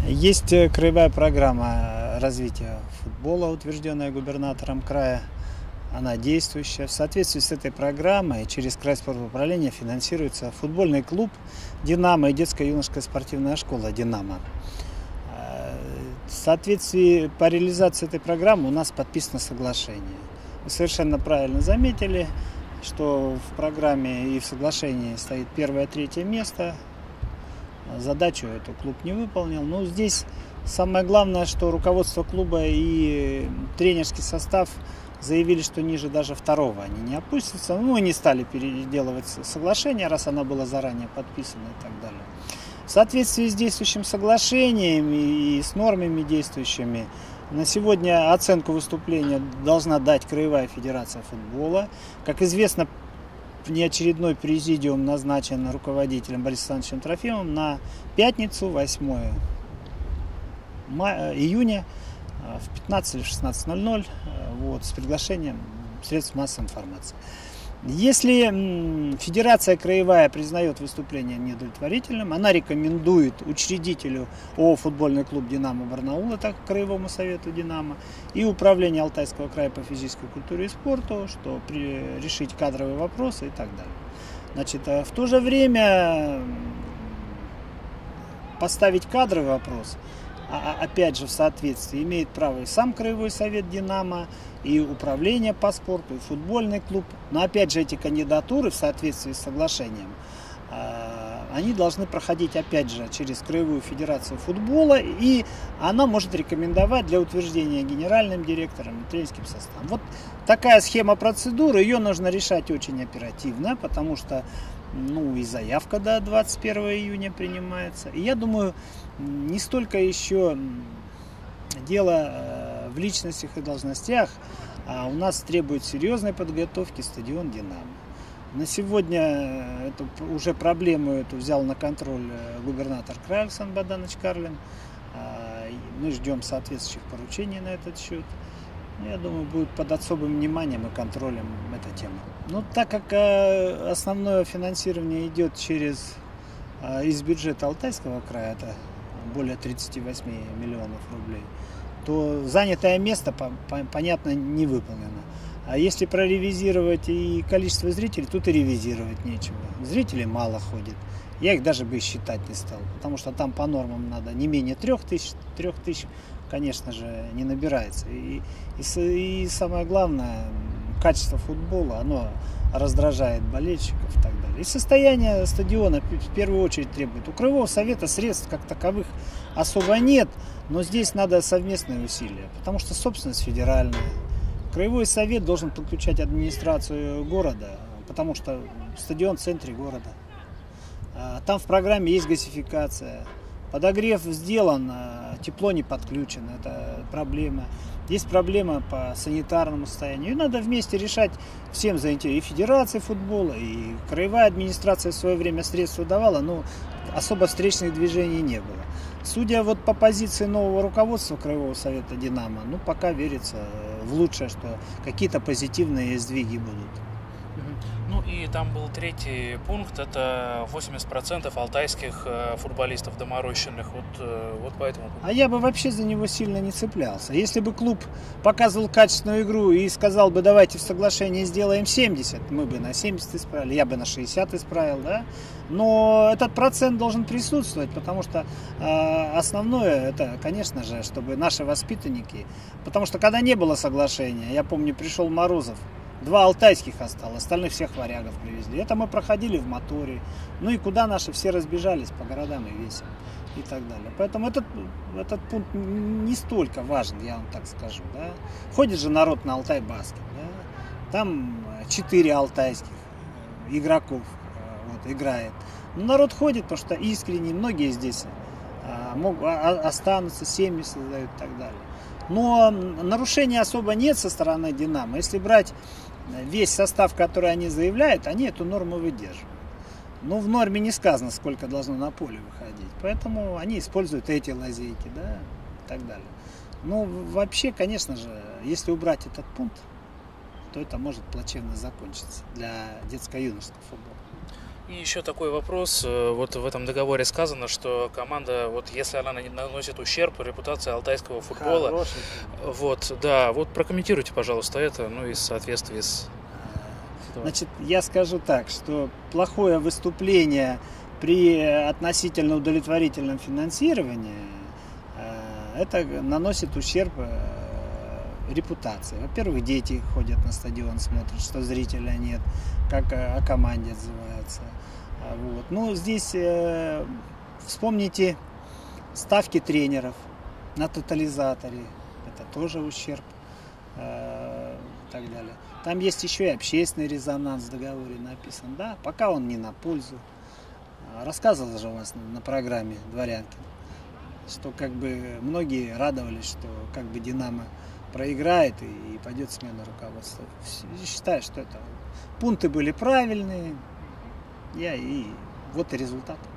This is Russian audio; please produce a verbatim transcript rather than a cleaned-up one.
Есть краевая программа развития футбола, утвержденная губернатором края. Она действующая. В соответствии с этой программой через крайспортуправление финансируется футбольный клуб «Динамо» и детско-юношеская спортивная школа «Динамо». В соответствии по реализации этой программы у нас подписано соглашение. Вы совершенно правильно заметили, что в программе и в соглашении стоит первое, третье место. Задачу эту клуб не выполнил. Но здесь самое главное, что руководство клуба и тренерский состав заявили, что ниже даже второго они не опустятся. Ну и не стали переделывать соглашение, раз оно было заранее подписано и так далее. В соответствии с действующим соглашением и с нормами действующими, на сегодня оценку выступления должна дать Краевая федерация футбола. Как известно, внеочередной президиум назначен руководителем Борисом Александровичем Трофимовым на пятницу, восьмое июня в пятнадцать или шестнадцать ноль ноль вот, с приглашением средств массовой информации. Если Федерация краевая признает выступление неудовлетворительным, она рекомендует учредителю ООО «Футбольный клуб «Динамо» Барнаула», так Краевому совету «Динамо», и Управлению Алтайского края по физической культуре и спорту, что при, решить кадровые вопросы и так далее. Значит, в то же время поставить кадровый вопрос, а опять же в соответствии, имеет право и сам Краевой совет «Динамо», и управление по спорту, и футбольный клуб. Но опять же эти кандидатуры в соответствии с соглашением, они должны проходить опять же через Краевую федерацию футбола, и она может рекомендовать для утверждения генеральным директором и тренерским составом. Вот такая схема процедуры, ее нужно решать очень оперативно, потому что ну, и заявка до двадцать первого июня принимается. И я думаю, не столько еще дело в личностях и должностях, а у нас требует серьезной подготовки стадион «Динамо». На сегодня эту, уже проблему эту взял на контроль губернатор края Александр Богданович Карлин. Мы ждем соответствующих поручений на этот счет. Я думаю, будет под особым вниманием и контролем эта тема. Но так как основное финансирование идет через, из бюджета Алтайского края, это более тридцати восьми миллионов рублей, то занятое место, понятно, не выполнено. А если проревизировать и количество зрителей, тут и ревизировать нечего. Зрителей мало ходит. Я их даже бы считать не стал, потому что там по нормам надо не менее трех тысяч, трех тысяч, конечно же, не набирается. И, и, и самое главное, качество футбола, оно раздражает болельщиков и так далее. И состояние стадиона в первую очередь требует. У Краевого совета средств как таковых особо нет, но здесь надо совместные усилия, потому что собственность федеральная. Краевой совет должен подключать администрацию города, потому что стадион в центре города. Там в программе есть газификация. Подогрев сделан, тепло не подключено, это проблема. Есть проблема по санитарному состоянию. И надо вместе решать всем заинтересованным. И Федерация футбола, и краевая администрация в свое время средства давала, но особо встречных движений не было. Судя вот по позиции нового руководства Краевого совета «Динамо», ну пока верится в лучшее, что какие-то позитивные сдвиги будут. Ну и там был третий пункт, это восемьдесят процентов алтайских футболистов доморощенных, вот, вот поэтому. А я бы вообще за него сильно не цеплялся. Если бы клуб показывал качественную игру и сказал бы, давайте в соглашении сделаем семьдесят, мы бы на семьдесят исправили, я бы на шестьдесят исправил, да. Но этот процент должен присутствовать, потому что э, основное это, конечно же, чтобы наши воспитанники, потому что когда не было соглашения, я помню, пришел Морозов, два алтайских осталось, остальных всех варягов привезли. Это мы проходили в моторе. Ну и куда наши все разбежались по городам и весям и так далее. Поэтому этот, этот пункт не столько важен, я вам так скажу. Да? Ходит же народ на Алтай-баскет. Да? Там четыре алтайских игроков вот, играет. Но народ ходит, потому что искренне, многие здесь а, могут, а, останутся, семьи создают и так далее. Но нарушений особо нет со стороны «Динамо». Если брать весь состав, который они заявляют, они эту норму выдерживают. Но в норме не сказано, сколько должно на поле выходить. Поэтому они используют эти лазейки, да, и так далее. Но вообще, конечно же, если убрать этот пункт, то это может плачевно закончиться для детско-юношеского футбола. И еще такой вопрос. Вот в этом договоре сказано, что команда, вот если она наносит ущерб репутации алтайского футбола, Хороший. вот, да, вот прокомментируйте, пожалуйста, это, ну и в соответствии с... Значит, я скажу так, что плохое выступление при относительно удовлетворительном финансировании, это наносит ущерб репутации. Во-первых, дети ходят на стадион, смотрят, что зрителя нет, как о команде отзывается. Вот. Ну, здесь э, вспомните ставки тренеров на тотализаторе. Это тоже ущерб э, и так далее. Там есть еще и общественный резонанс в договоре написан. Да, пока он не на пользу. Рассказывал же у вас на, на программе Дворянкин, что как бы многие радовались, что как бы Динамо проиграет и, и пойдет смена руководства. Считаю, что это пункты были правильные. Я и вот и результат.